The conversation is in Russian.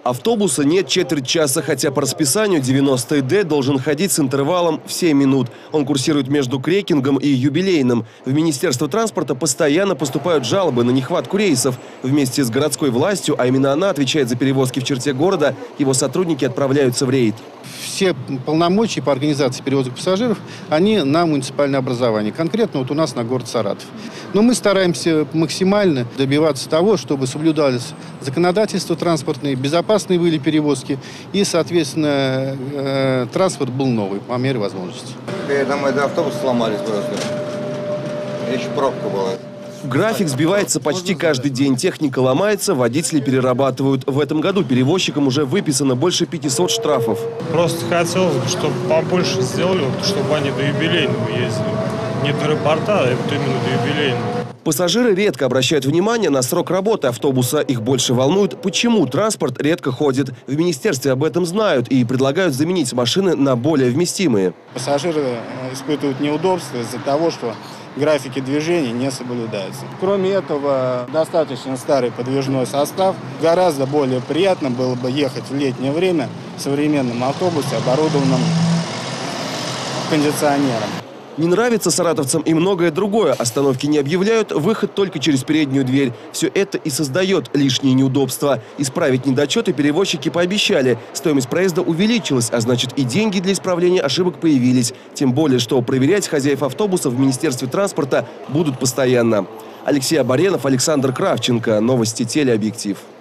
Автобуса нет четверть часа, хотя по расписанию 90-д должен ходить с интервалом в 7 минут. Он курсирует между Крекингом и Юбилейным. В Министерство транспорта постоянно поступают жалобы на нехватку рейсов. Вместе с городской властью, а именно она отвечает за перевозки в черте города, его сотрудники отправляются в рейд. Все полномочия по организации перевозок пассажиров, они на муниципальное образование. Конкретно вот у нас на город Саратов. Но мы стараемся максимально добиваться того, чтобы соблюдалось законодательство транспортное, безопасные были перевозки и, соответственно, транспорт был новый по мере возможности. Там автобусы сломались просто. Еще пробка была. График сбивается почти каждый день. Техника ломается, водители перерабатывают. В этом году перевозчикам уже выписано больше 500 штрафов. Просто хотелось бы, чтобы побольше сделали, чтобы они до Юбилейного ездили. Не до аэропорта, а вот именно до Юбилейного. Пассажиры редко обращают внимание на срок работы автобуса. Их больше волнует, почему транспорт редко ходит. В министерстве об этом знают и предлагают заменить машины на более вместимые. Пассажиры испытывают неудобства из-за того, что графики движения не соблюдаются. Кроме этого, достаточно старый подвижной состав. Гораздо более приятно было бы ехать в летнее время в современном автобусе, оборудованном кондиционером. Не нравится саратовцам и многое другое. Остановки не объявляют, выход только через переднюю дверь. Все это и создает лишние неудобства. Исправить недочеты перевозчики пообещали. Стоимость проезда увеличилась, а значит и деньги для исправления ошибок появились. Тем более, что проверять хозяев автобусов в Министерстве транспорта будут постоянно. Алексей Абаренов, Александр Кравченко. Новости телеобъектив.